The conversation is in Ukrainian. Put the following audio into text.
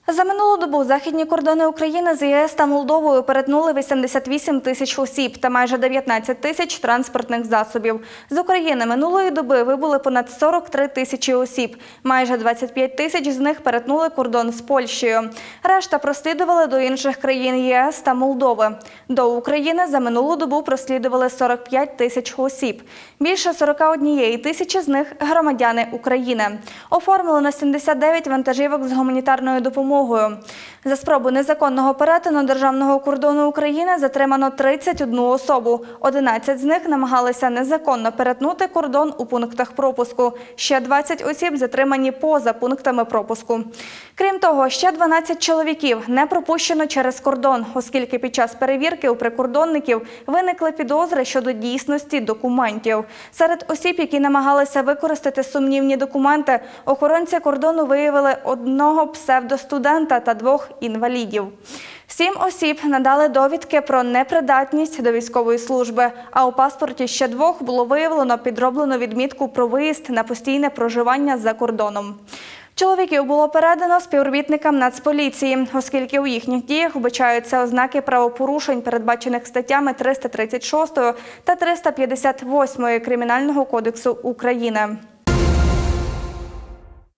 За минулу добу західні кордони України з ЄС та Молдовою перетнули 88 тисяч осіб та майже 19 тисяч транспортних засобів. З України минулої доби вибули понад 43 тисячі осіб. Майже 25 тисяч з них перетнули кордон з Польщею. Решта прослідували до інших країн ЄС та Молдови. До України за минулу добу прослідували 45 тисяч осіб. Більше 41 тисячі з них – громадяни України. Оформлено 79 вантажівок з гуманітарною допомогою. За спробу незаконного перетину державного кордону України затримано 31 особу. 11 з них намагалися незаконно перетнути кордон у пунктах пропуску. Ще 20 осіб затримані поза пунктами пропуску. Крім того, ще 12 чоловіків не пропущено через кордон, оскільки під час перевірки у прикордонників виникли підозри щодо дійсності документів. Серед осіб, які намагалися використати сумнівні документи, охоронці кордону виявили одного псевдостудента та 2 інвалідів. 7 осіб надали довідки про непридатність до військової служби, а у паспорті ще 2 було виявлено підроблену відмітку про виїзд на постійне проживання за кордоном. Чоловіків було передано співробітникам Нацполіції, оскільки у їхніх діях вбачаються ознаки правопорушень, передбачених статтями 336 та 358 Кримінального кодексу України.